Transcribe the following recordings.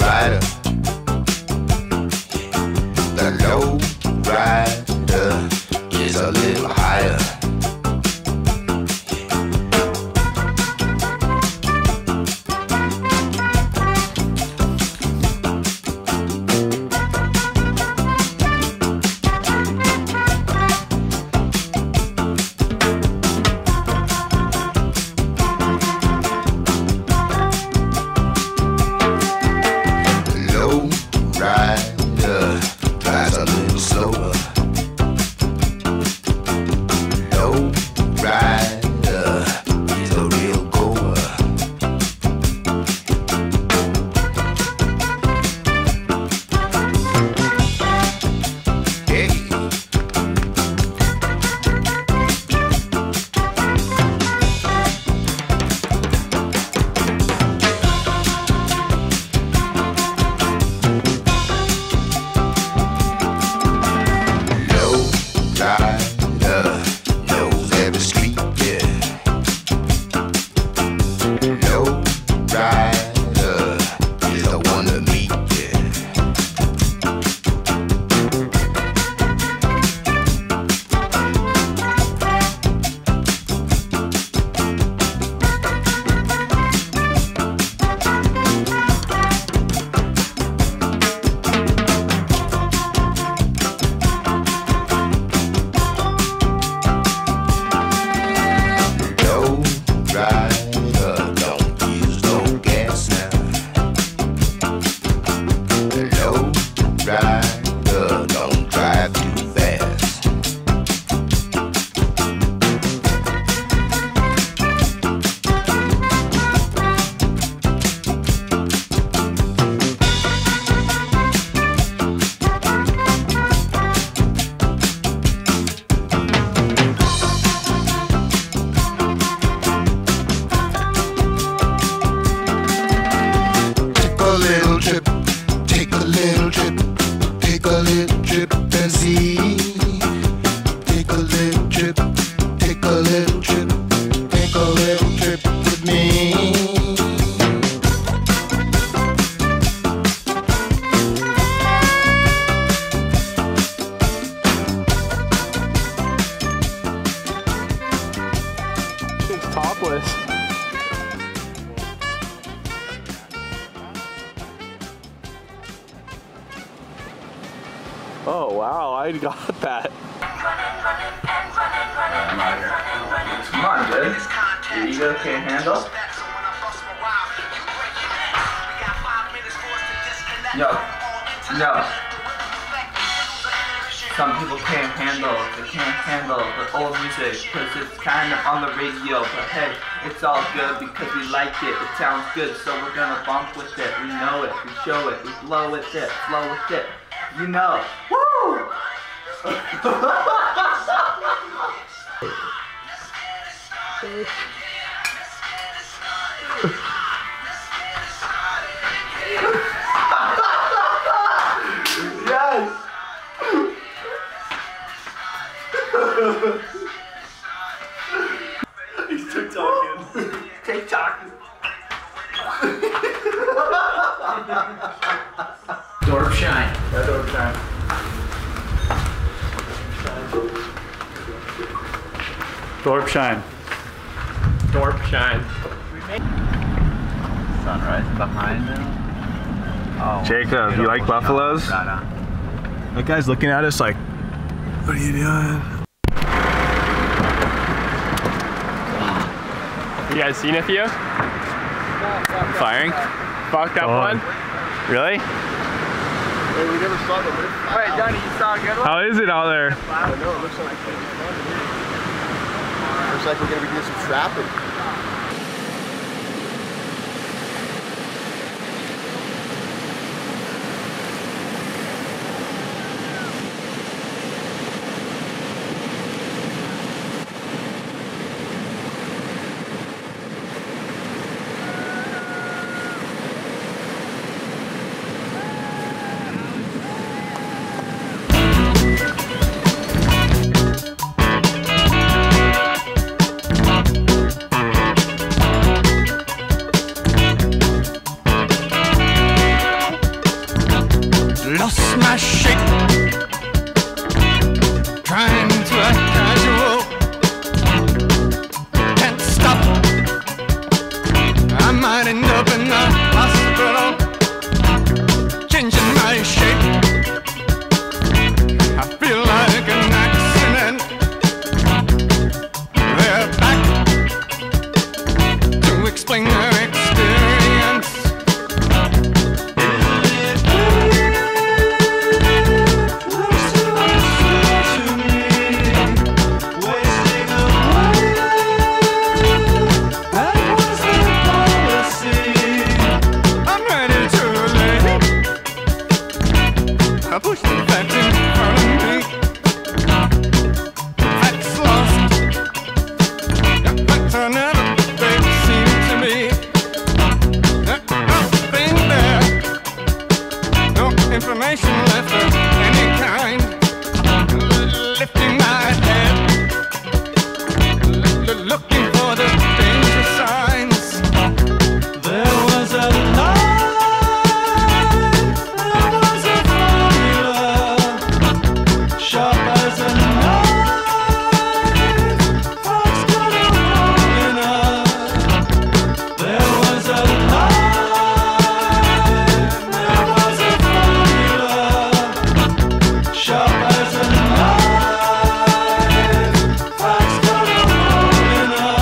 rider. The low rider is a little higher. Oh wow, I got that. Come on, dude. Your ego can't handle. No. Some people can't handle, they can't handle the old music because it's kind of on the radio, but hey, it's all good because we like it, it sounds good, so we're gonna bump with it, we know it, we show it, we blow with it, flow with it, you know. Woo! Yes! He's TikToking. TikToking. Dorp shine. Yeah, dorp shine. Dorp shine. Dorp shine. Sunrise behind him. Oh, Jacob, you like buffaloes? Right on. That guy's looking at us like, what are you doing? You guys seen a few? Firing? Fucked up one? Really? Hey, we never saw the lift. Wait, Johnny, you saw a good one? How is it out there? I know, it looks like we're gonna be doing some trapping. lost my shape, trying to act casual. Can't stop. I might end up in the hospital, changing my shape. I feel like an accident. They're back to explain their experience. I'm ready to leave. I push the facts in front of me. Facts lost. Facts are never they seem to me. Nothing there. No information left of any kind. Lifting my head, looking for the danger signs. There was a line, there was a formula, sharp as a knife, fox got a hole in her. There was a line, there was a formula, sharp as a knife, fox got a hole in her.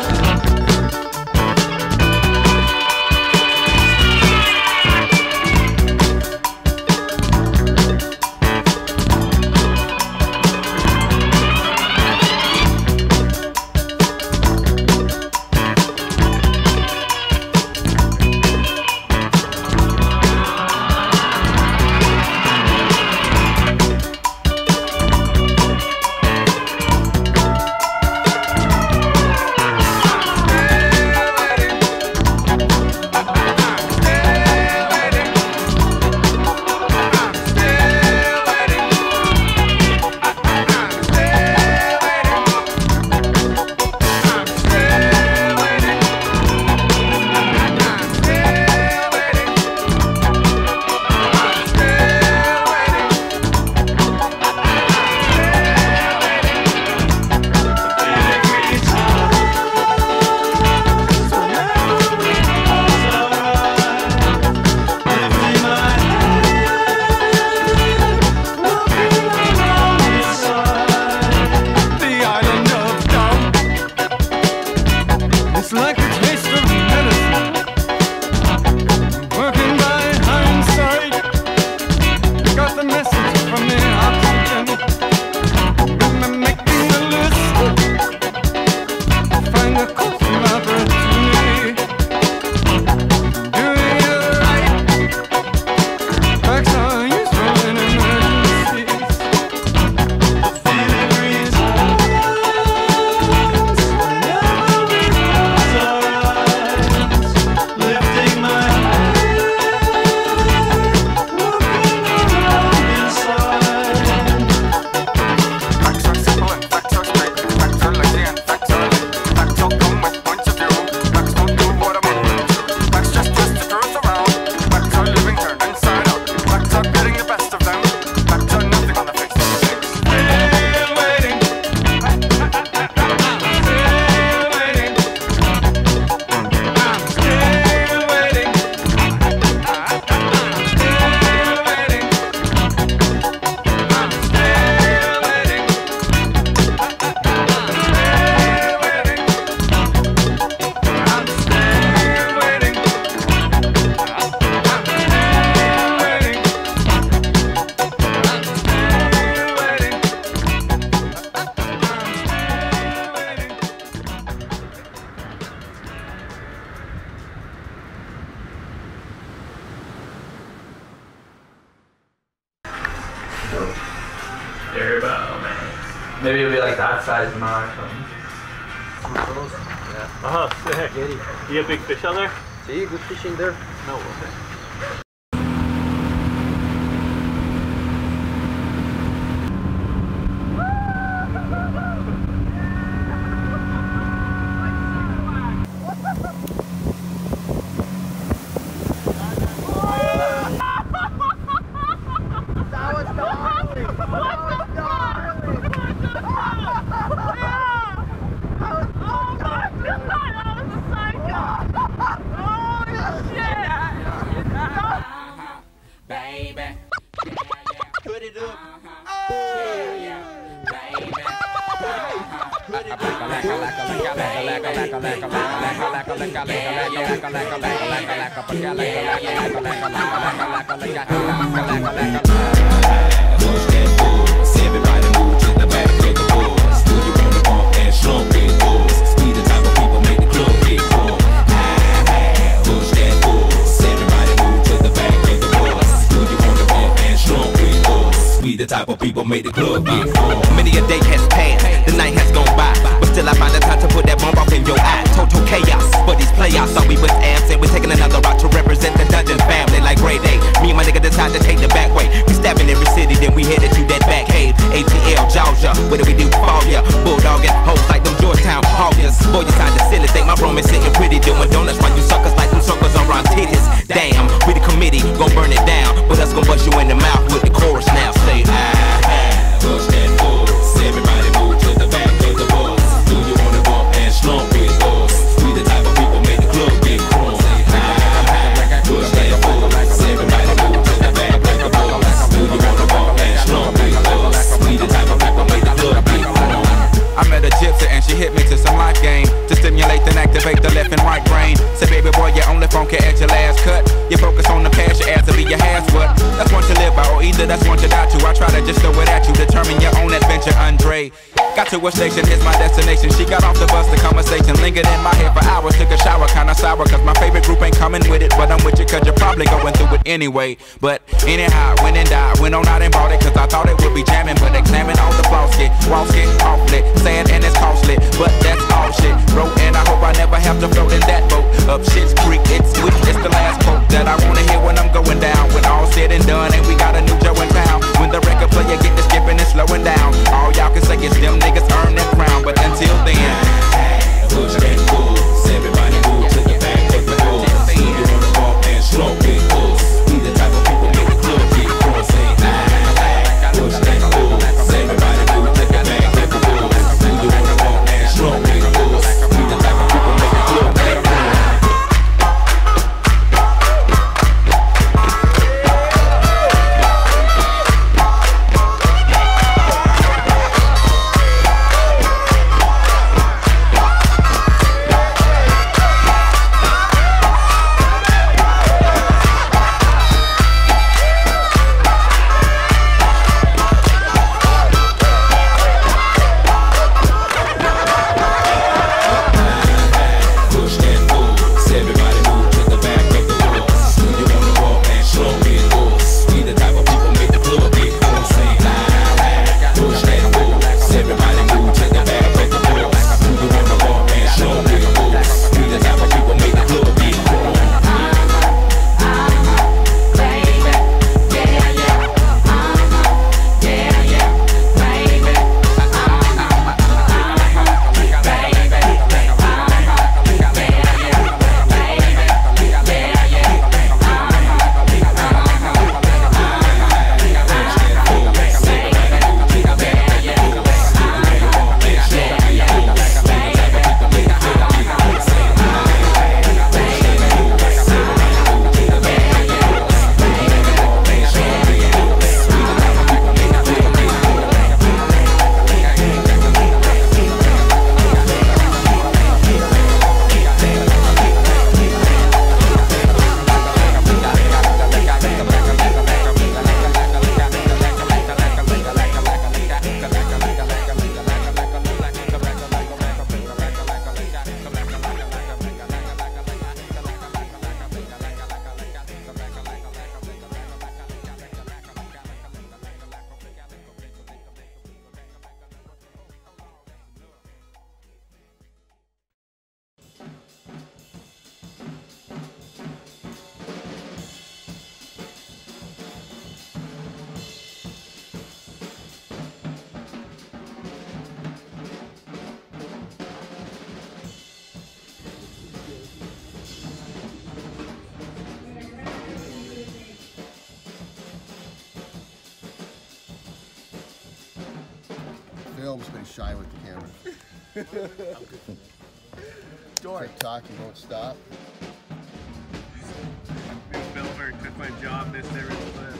The island of doubt. It's like a taste of medicine. Working by hindsight. Got the message from the oxygen. I'm making a list. Find a course of opportunity. Doing it right. Facts are useful in emergencies. The feeling resolves whenever we close our eyes. Lifting my head, looking around inside. Facts are simple and facts are straight. Facts are lazy and facts are late. Facts all come with points of view. Facts don't do what I'm on. Facts just twist the truth around. Facts are living turned inside out. Facts are getting the best of them. Facts are nothing on the face of things. Still waiting. I'm still waiting. I'm still waiting. Maybe it'll be like that size now or something. Oh, sick. You got big fish on there? See, good fishing there. No, okay. Everybody move to the back of the bus. Do you wanna bump and slump with us? We the type of people make the club get full. Push that bus. Everybody move to the back of the bus. Do you wanna bump and slump with us? We the type of people make the club get full. Many a day has passed, the night has gone by, but still I find the time to put that bomb off in your eye. Total chaos, but these playoffs thought we was absent. We're taking another route to represent the dungeon family like grade A. Me and my nigga decide to take the back way. We stabbing every city, then we headed to that back cave. ATL, Georgia, what do we do for ya? Bulldogging hoes like them Georgetown Hoggers. Boy, you sound silly, think my room is sitting pretty, doing donuts while you suckers like them suckers around titties. Damn, we the committee, gon' burn it down, but us gon' bust you in the mouth with the chorus now. Say, push that bus. Everybody move to the back of the bus. Do you wanna bump and slump with us? We the type of people make the club get crunk. Push that bus. Everybody move to the back of the bus. Do you wanna bump and slump with us? We the type of people make the club get crunk. I met a gypsy and she hit me to some life game to stimulate and activate the left and right brain. Say, baby boy, you only funky at your last cut. You focus on the past, your ass to be your has what? That's one to live by, or either that's one to die to. I try to just throw it at you, determine your own adventure, Andre. Got to a station, here's my destination. She got off the bus, the conversation lingered in my head for hours. Took a shower, kinda sour, cause my favorite group ain't coming with it. But I'm with you cause you're probably going through it anyway. But anyhow, went and died, went on out and bought it, cause I thought it would be jamming. But examine all the flaws, get awfully sad and it's costly, but that's all shit. Wrote and I hope I never have to float in that boat. Up shit's creek, it's sweet, it's the last quote that I wanna hear when I'm going down. When all said and done and we got a new Joe in town. When the record player get to skipping and slowing down, all y'all can say is them niggas earn that crown. But until then, push that bus. Everybody move to the back of the bus. Do you wanna bump and slump with us? We the type of people make the club get crunk. Say, push that bus. Everybody move to the back of the bus. Do you wanna bump and slump with us? We the type of people make the club get crunk. Film's been shy with the camera. Keep talking, won't stop. This filmer took my job this every clip.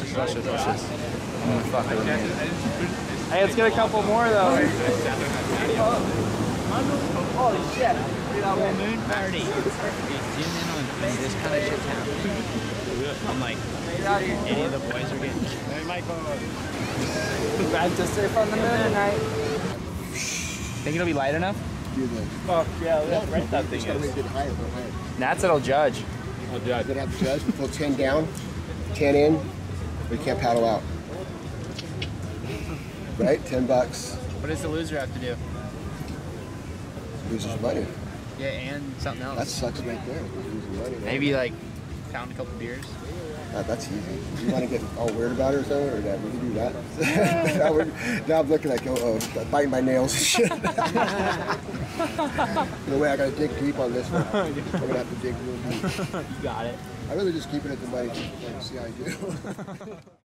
Hey, let's get a couple more though. Holy shit. Moon party. Zoom in on this kind of shit's happening. I'm like, any of the boys are getting. Hey, Michael. Glad to surf on the moon tonight. Think it'll be light enough? Do the. Fuck yeah, look how bright that thing Just gotta is. make it higher, go higher. Nat said I'll judge. You're gonna have to judge. Pull 10 down, 10 in, but you can't paddle out. Right? $10. What does the loser have to do? Loses money. Yeah, and something else. That sucks right there. Losing money. Man. Maybe like pound a couple beers. That's easy. You want to get all weird about it or something, or that we can do that. now I'm looking like, biting my nails and shit. No way, I gotta dig deep on this one. I'm gonna have to dig real deep. You got it. I really just keep it at the money, see how I do.